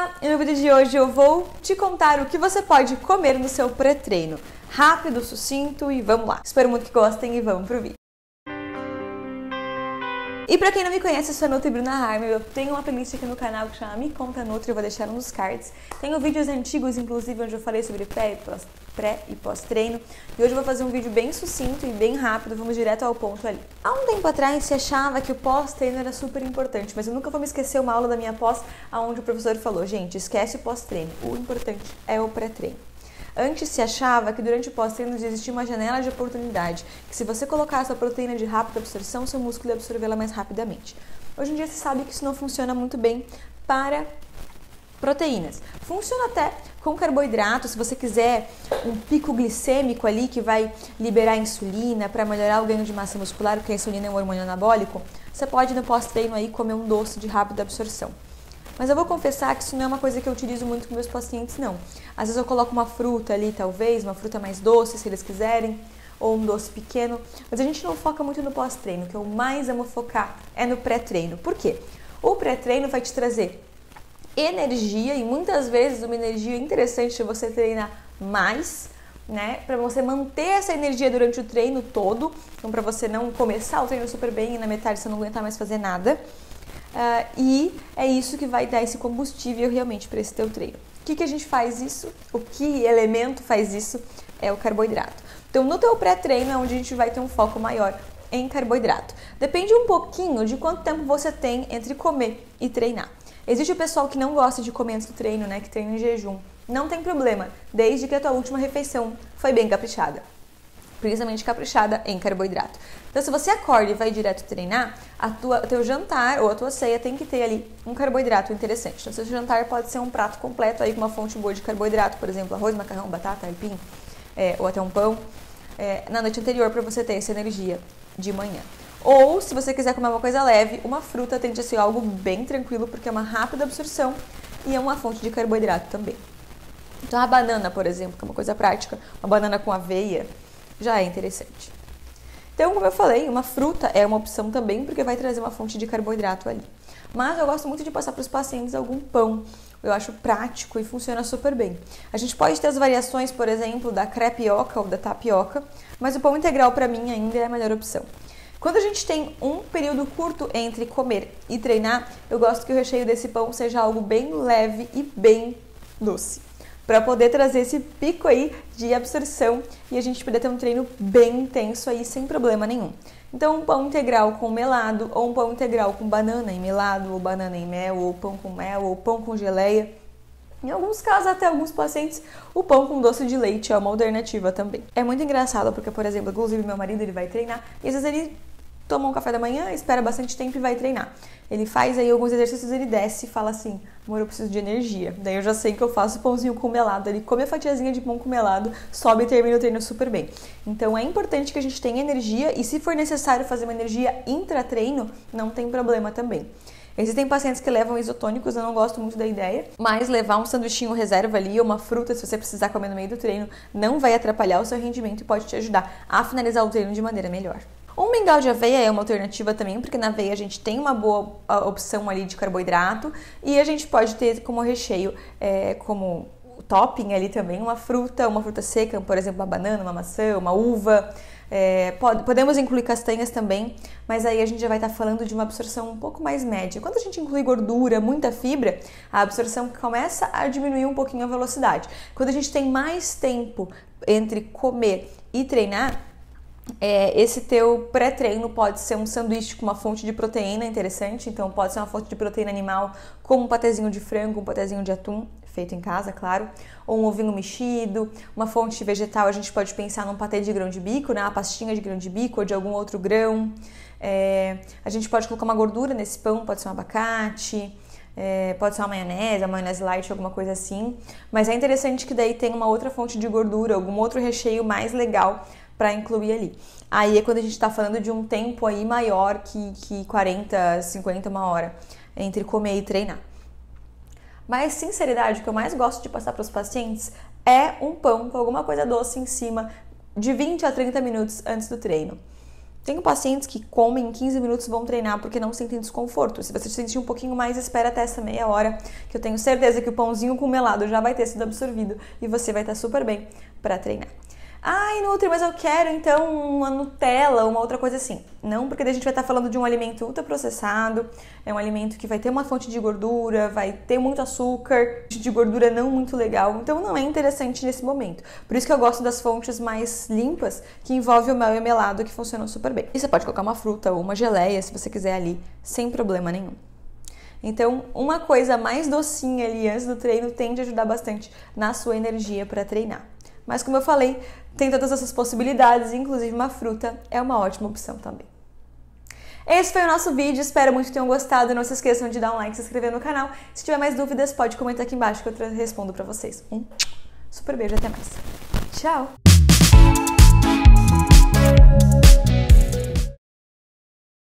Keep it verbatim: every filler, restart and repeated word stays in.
Olá! E no vídeo de hoje eu vou te contar o que você pode comer no seu pré-treino. Rápido, sucinto e vamos lá! Espero muito que gostem e vamos pro vídeo. E pra quem não me conhece, eu sou a Nutri Bruna Harmer, eu tenho uma playlist aqui no canal que chama Me Conta Nutri, eu vou deixar nos cards. Tenho vídeos antigos, inclusive, onde eu falei sobre pré e pós-treino. E hoje eu vou fazer um vídeo bem sucinto e bem rápido, vamos direto ao ponto ali. Há um tempo atrás se achava que o pós-treino era super importante, mas eu nunca vou me esquecer uma aula da minha pós, onde o professor falou, gente, esquece o pós-treino, o importante é o pré-treino. Antes se achava que durante o pós-treino existia uma janela de oportunidade, que se você colocasse a proteína de rápida absorção, seu músculo ia absorvê-la mais rapidamente. Hoje em dia se sabe que isso não funciona muito bem para proteínas. Funciona até com carboidrato, se você quiser um pico glicêmico ali que vai liberar insulina para melhorar o ganho de massa muscular, porque a insulina é um hormônio anabólico, você pode no pós-treino aí comer um doce de rápida absorção. Mas eu vou confessar que isso não é uma coisa que eu utilizo muito com meus pacientes, não. Às vezes eu coloco uma fruta ali, talvez, uma fruta mais doce, se eles quiserem, ou um doce pequeno. Mas a gente não foca muito no pós-treino, o que eu mais amo focar é no pré-treino. Por quê? O pré-treino vai te trazer energia, e muitas vezes uma energia interessante de você treinar mais, né? Para você manter essa energia durante o treino todo, então para você não começar o treino super bem e na metade você não aguentar mais fazer nada. Uh, e é isso que vai dar esse combustível realmente para esse teu treino. O que, que a gente faz isso? O que elemento faz isso? É o carboidrato. Então no teu pré-treino é onde a gente vai ter um foco maior em carboidrato. Depende um pouquinho de quanto tempo você tem entre comer e treinar. Existe o pessoal que não gosta de comer antes do treino, né? Que treina em jejum. Não tem problema, desde que a tua última refeição foi bem caprichada. Principalmente caprichada em carboidrato. Então, se você acorda e vai direto treinar, a tua, teu jantar ou a tua ceia tem que ter ali um carboidrato interessante. Então, seu jantar pode ser um prato completo aí com uma fonte boa de carboidrato, por exemplo, arroz, macarrão, batata, aipim, é, ou até um pão, é, na noite anterior para você ter essa energia de manhã. Ou, se você quiser comer uma coisa leve, uma fruta tende a ser algo bem tranquilo, porque é uma rápida absorção e é uma fonte de carboidrato também. Então, a banana, por exemplo, que é uma coisa prática, uma banana com aveia, já é interessante. Então, como eu falei, uma fruta é uma opção também, porque vai trazer uma fonte de carboidrato ali. Mas eu gosto muito de passar para os pacientes algum pão. Eu acho prático e funciona super bem. A gente pode ter as variações, por exemplo, da crepioca ou da tapioca, mas o pão integral para mim ainda é a melhor opção. Quando a gente tem um período curto entre comer e treinar, eu gosto que o recheio desse pão seja algo bem leve e bem doce, para poder trazer esse pico aí de absorção e a gente poder ter um treino bem intenso aí sem problema nenhum. Então, um pão integral com melado, ou um pão integral com banana em melado, ou banana em mel, ou pão com mel, ou pão com geleia. Em alguns casos, até alguns pacientes, o pão com doce de leite é uma alternativa também. É muito engraçado porque, por exemplo, inclusive meu marido ele vai treinar e às vezes ele toma um café da manhã, espera bastante tempo e vai treinar. Ele faz aí alguns exercícios, ele desce e fala assim, amor, eu preciso de energia. Daí eu já sei que eu faço pãozinho com melado, ele come a fatiazinha de pão com melado, sobe e termina o treino super bem. Então é importante que a gente tenha energia e se for necessário fazer uma energia intra-treino, não tem problema também. Existem pacientes que levam isotônicos, eu não gosto muito da ideia, mas levar um sanduichinho reserva ali ou uma fruta, se você precisar comer no meio do treino, não vai atrapalhar o seu rendimento e pode te ajudar a finalizar o treino de maneira melhor. Um mingau de aveia é uma alternativa também, porque na aveia a gente tem uma boa opção ali de carboidrato e a gente pode ter como recheio, é, como topping ali também, uma fruta, uma fruta seca, por exemplo, uma banana, uma maçã, uma uva. É, pode, podemos incluir castanhas também, mas aí a gente já vai estar falando de uma absorção um pouco mais média. Quando a gente inclui gordura, muita fibra, a absorção começa a diminuir um pouquinho a velocidade. Quando a gente tem mais tempo entre comer e treinar, É, esse teu pré-treino pode ser um sanduíche com uma fonte de proteína interessante, então pode ser uma fonte de proteína animal, como um patezinho de frango, um patezinho de atum, feito em casa, claro, ou um ovinho mexido, uma fonte vegetal, a gente pode pensar num patê de grão de bico, né, uma pastinha de grão de bico ou de algum outro grão. É, a gente pode colocar uma gordura nesse pão, pode ser um abacate, é, pode ser uma maionese, uma maionese light, alguma coisa assim, mas é interessante que daí tem uma outra fonte de gordura, algum outro recheio mais legal para incluir ali. Aí é quando a gente está falando de um tempo aí maior que, que quarenta, cinquenta, uma hora entre comer e treinar. Mas, sinceridade, o que eu mais gosto de passar para os pacientes é um pão com alguma coisa doce em cima de vinte a trinta minutos antes do treino. Tenho pacientes que comem em quinze minutos e vão treinar porque não sentem desconforto. Se você sentir um pouquinho mais, espera até essa meia hora, que eu tenho certeza que o pãozinho com melado já vai ter sido absorvido e você vai estar super bem para treinar. Ai, Nutri, mas eu quero então uma Nutella, uma outra coisa assim. Não, porque daí a gente vai estar falando de um alimento ultraprocessado, é um alimento que vai ter uma fonte de gordura, vai ter muito açúcar, de gordura não muito legal, então não é interessante nesse momento. Por isso que eu gosto das fontes mais limpas, que envolvem o mel e o melado, que funcionam super bem. E você pode colocar uma fruta ou uma geleia, se você quiser ali, sem problema nenhum. Então, uma coisa mais docinha ali antes do treino tende a ajudar bastante na sua energia para treinar. Mas como eu falei, tem todas essas possibilidades, inclusive uma fruta é uma ótima opção também. Esse foi o nosso vídeo, espero muito que tenham gostado. Não se esqueçam de dar um like e se inscrever no canal. Se tiver mais dúvidas, pode comentar aqui embaixo que eu respondo para vocês. Um super beijo, até mais. Tchau!